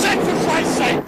descent, for Christ's sake!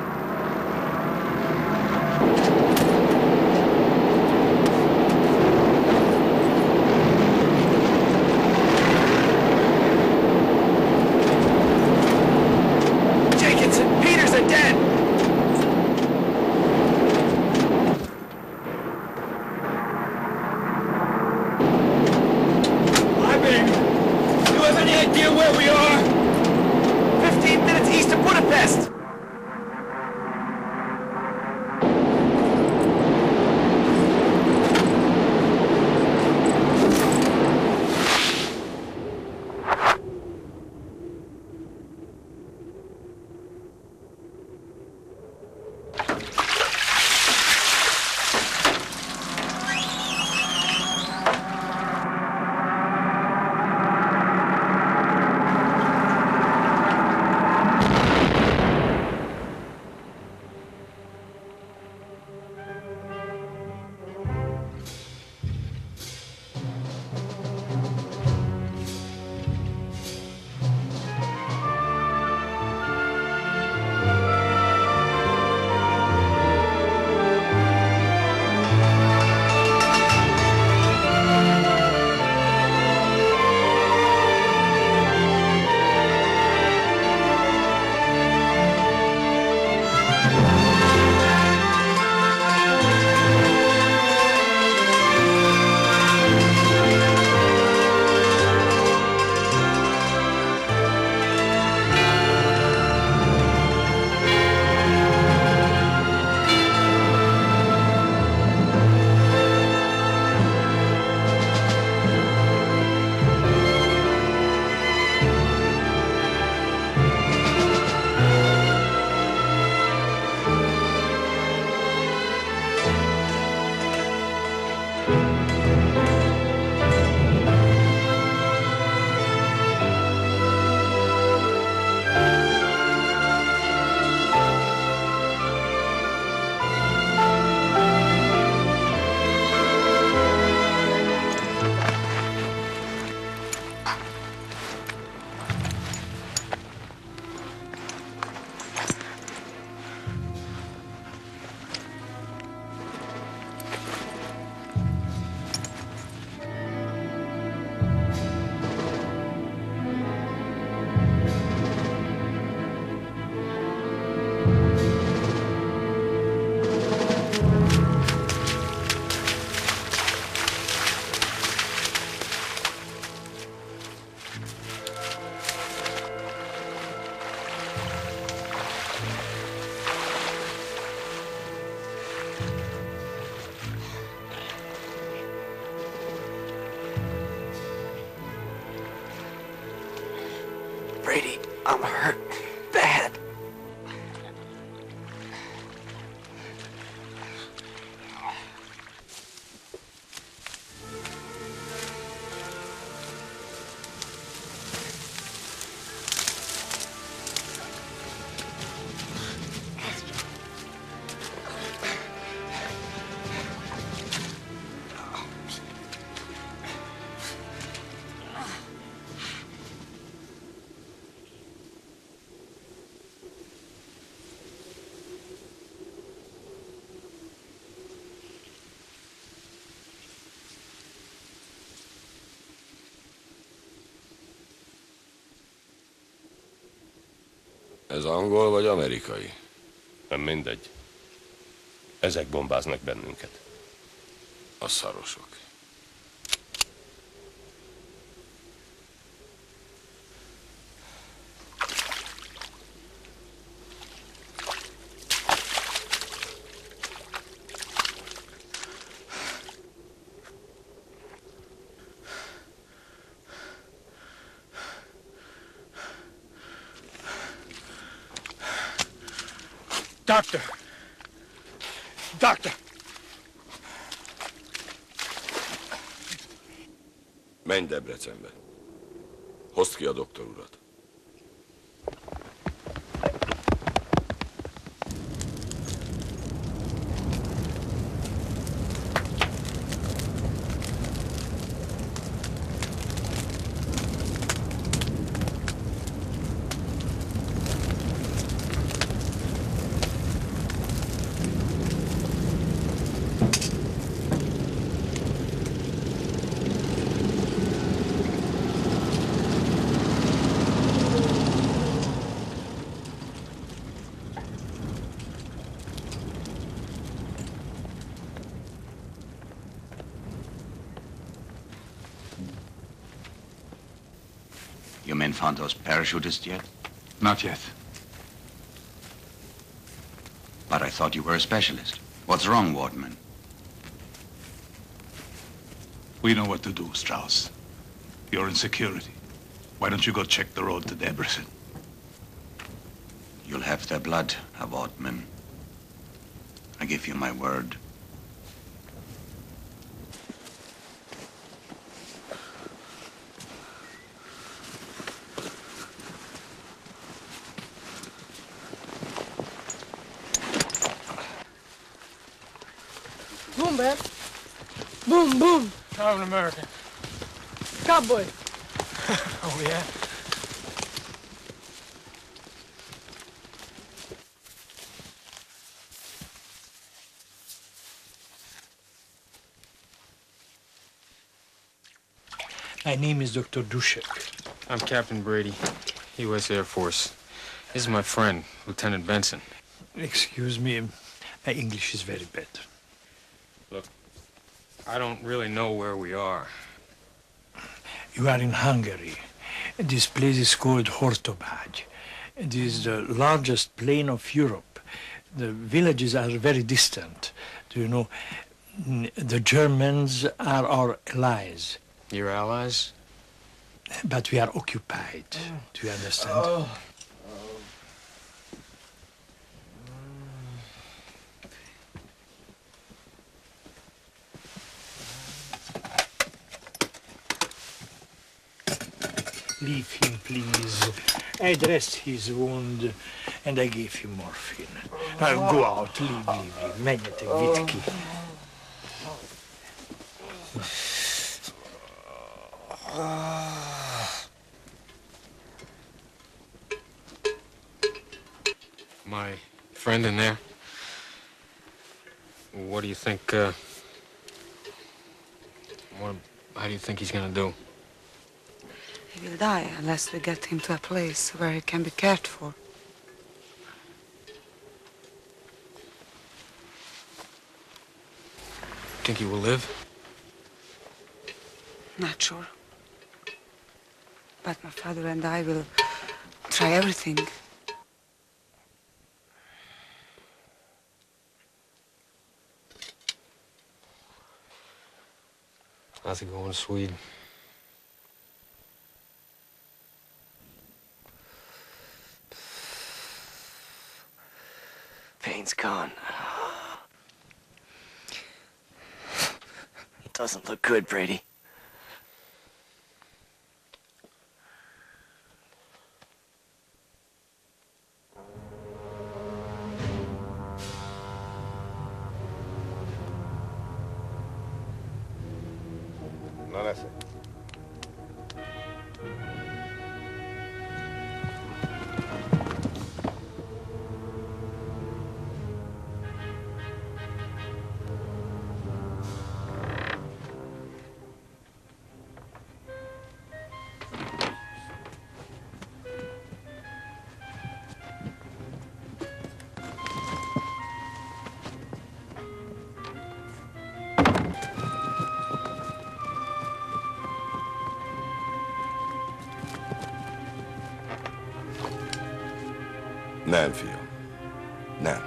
Brady, I'm hurt. Bad. Ez angol vagy amerikai? Nem mindegy. Ezek bombáznak bennünket. A szarosok. Doctor! Doctor! Menj Debrecenbe. Hozd ki a doktor urat. found those parachutists yet? Not yet. But I thought you were a specialist. What's wrong, Waterman? We know what to do, Strauss. You're in security. Why don't you go check the road to Debrecen? You'll have their blood, Herr Waterman. I give you my word. Boom, man. Boom, boom. I'm an American. Cowboy. Oh, yeah? My name is Dr. Dushek. I'm Captain Brady, U.S. Air Force. This is my friend, Lieutenant Benson. Excuse me, my English is very bad. Look, I don't really know where we are. You are in Hungary. This place is called Hortobágy. It is the largest plain of Europe. The villages are very distant. Do you know, the Germans are our allies. Your allies? But we are occupied. Do you understand? Leave him, please. I dressed his wound, and I gave him morphine. Now, go out. Leave. Magnetic Vitki. My friend in there? What do you think, how do you think he's gonna do? He will die unless we get him to a place where he can be cared for. Think he will live? Not sure. But my father and I will try everything. How's it going, Swede? Pain's gone. It doesn't look good, Brady. Na lesz. Nem, fiam. Nem.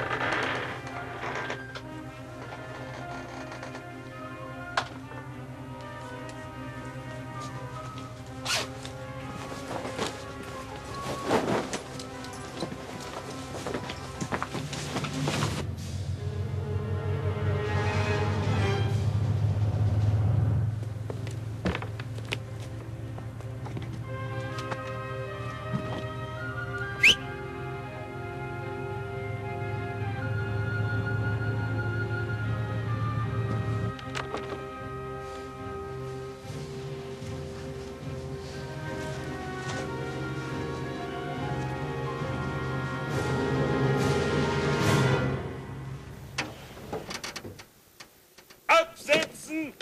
Absetzen!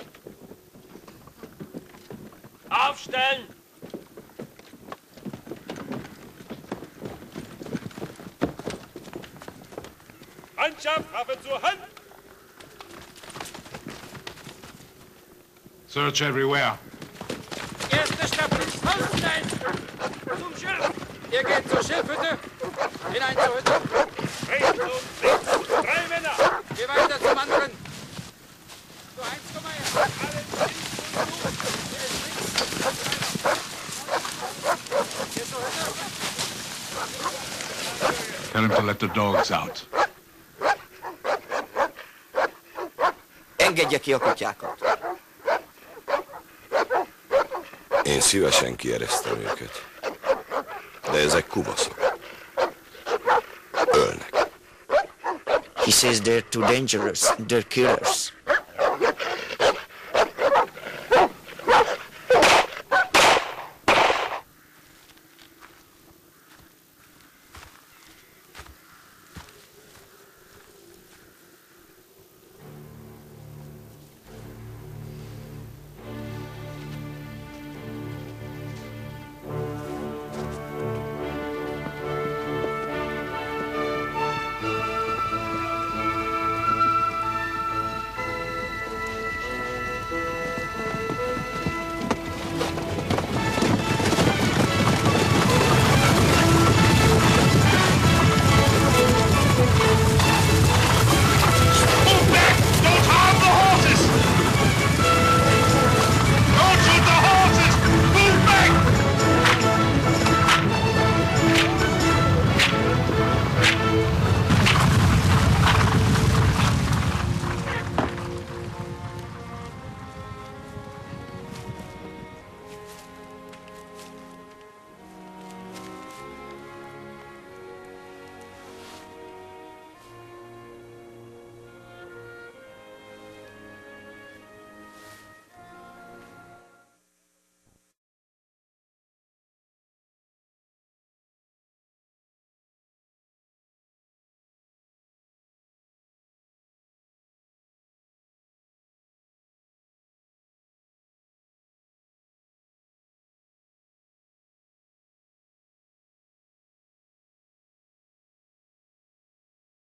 Aufstellen! Mannschaft, Waffe zur Hand! Search everywhere. Erste Staffel. Ausstellen! Zum Schiff! Ihr geht zur Schiffhütte! Hinein zur Hütte! Rechts und links! 3 Männer! Geh weiter zum anderen! So, Heinz, komm mal her! Alle links und gut! Hier ist links! Hier zur Hütte! Tell him to let the dogs out. Engedje ki a kutyákat. Én szívesen kieresztem őket. De ezek kuvaszok. Ölnek. He says they're too dangerous. They're killers.